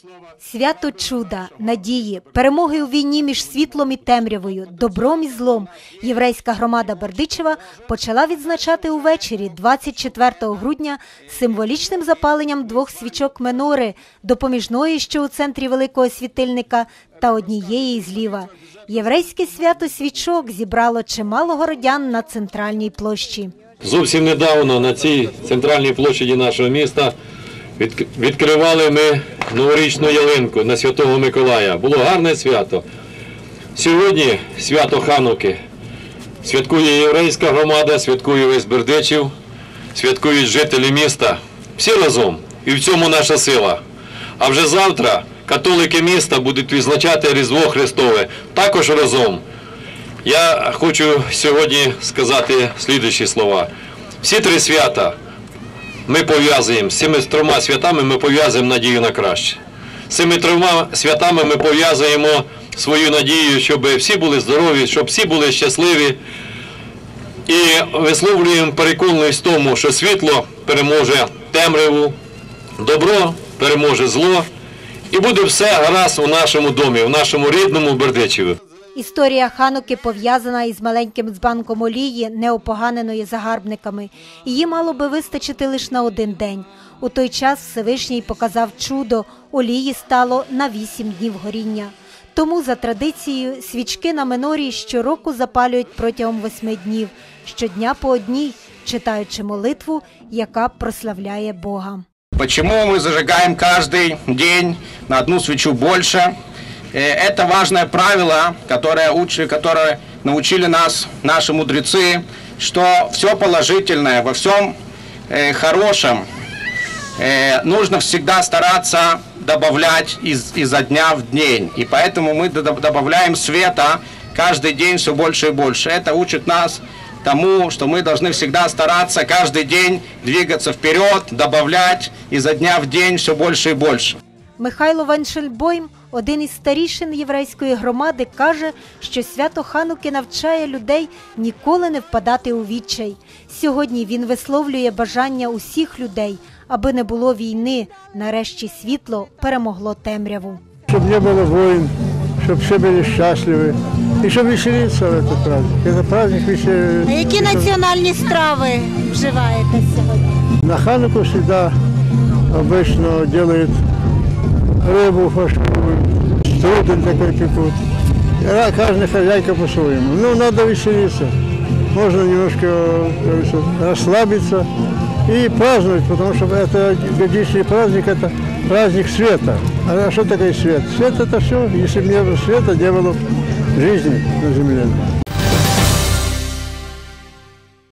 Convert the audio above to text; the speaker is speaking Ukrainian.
Свято чуда, надії, перемоги у війні між світлом і темрявою, добром і злом єврейська громада Бердичева почала відзначати увечері 24 грудня символічним запаленням 2 свічок менори, допоміжної, що у центрі великого світильника, та однієї зліва. Єврейське свято свічок зібрало чимало городян на центральній площі. Зовсім недавно на цій центральній площі нашого міста відкривали ми новорічну ялинку на Святого Миколая. Було гарне свято. Сьогодні свято Хануки. Святкує єврейська громада, святкує весь Бердичів, святкують жителі міста. Всі разом. І в цьому наша сила. А вже завтра католики міста будуть відзначати Різдво Христове. Також разом. Я хочу сьогодні сказати слідуючі слова. Всі 3 свята ми пов'язуємо, з цими 3 святами ми пов'язуємо надію на краще. З цими 3 святами ми пов'язуємо свою надію, щоб всі були здорові, щоб всі були щасливі. І висловлюємо переконаність в тому, що світло переможе темряву, добро переможе зло. І буде все гаразд у нашому домі, у нашому рідному Бердичеві. Історія Хануки пов'язана із маленьким дзбанком олії, неопоганеної загарбниками. Її мало би вистачити лише на 1 день. У той час Всевишній показав чудо, олії стало на 8 днів горіння. Тому за традицією свічки на менорі щороку запалюють протягом 8 днів, щодня по одній, читаючи молитву, яка прославляє Бога. Почему мы зажигаем каждый день на 1 свечу больше? Это важное правило, которое научили нас наши мудрецы, что все положительное, во всем хорошем нужно всегда стараться добавлять изо дня в день. И поэтому мы добавляем света каждый день все больше и больше. Это учит нас тому, что мы должны всегда стараться каждый день двигаться вперед, добавлять изо дня в день все больше и больше. Михайло Вайншельбойм, один із старішин єврейської громади, каже, що свято Хануки навчає людей ніколи не впадати у відчай. Сьогодні він висловлює бажання усіх людей, аби не було війни, нарешті світло перемогло темряву. Щоб не було воїн, щоб всі були щасливі і щоб веселитися в цей праздник. Це праздник А які національні страви вживаєте сьогодні? На Хануку завжди обычно делают рыбу фарширую, струдель такой пекут. Каждая хозяйка по-своему. Ну, надо веселиться. Можно немножко расслабиться и праздновать, потому что это годичный праздник, это праздник света. А что такое свет? Свет – это все. Если бы не было света, не было жизни на земле.